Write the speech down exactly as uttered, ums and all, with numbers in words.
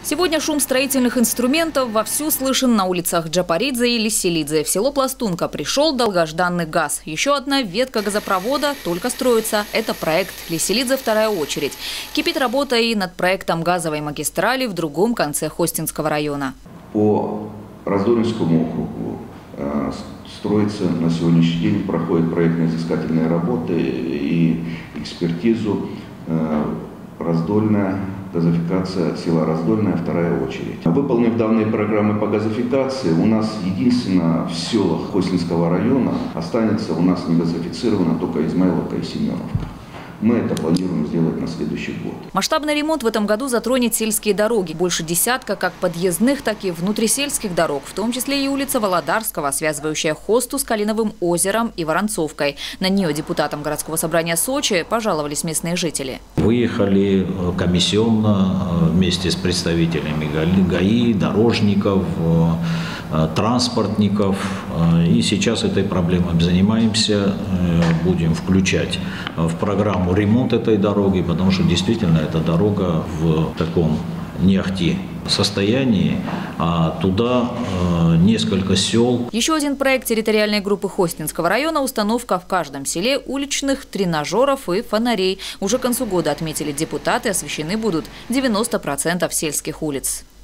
Сегодня шум строительных инструментов вовсю слышен на улицах Джапаридзе и Лиселидзе. В село Пластунка пришел долгожданный газ. Еще одна ветка газопровода только строится. Это проект Лиселидзе «Вторая очередь». Кипит работа и над проектом газовой магистрали в другом конце Хостинского района. По Раздольному округу э, строится на сегодняшний день, проходят проектно-изыскательные работы и экспертизу э, Раздольная газификация села Раздольная «Вторая очередь». Выполнив данные программы по газификации, у нас единственно в селах Хостинского района останется у нас не газифицировано только Измайловка и Семеновка. Мы это планируем сделать на следующий год. Масштабный ремонт в этом году затронет сельские дороги. Больше десятка как подъездных, так и внутрисельских дорог, в том числе и улица Володарского, связывающая Хосту с Калиновым озером и Воронцовкой. На нее депутатам городского собрания Сочи пожаловались местные жители. Выехали комиссионно вместе с представителями ГАИ, дорожников, транспортников. И сейчас этой проблемой занимаемся, будем включать в программу ремонт этой дороги, потому что действительно эта дорога в таком не ахти состоянии, а туда э, несколько сел. Еще один проект территориальной группы Хостинского района – установка в каждом селе уличных тренажеров и фонарей. Уже к концу года, отметили депутаты, освещены будут девяносто процентов сельских улиц.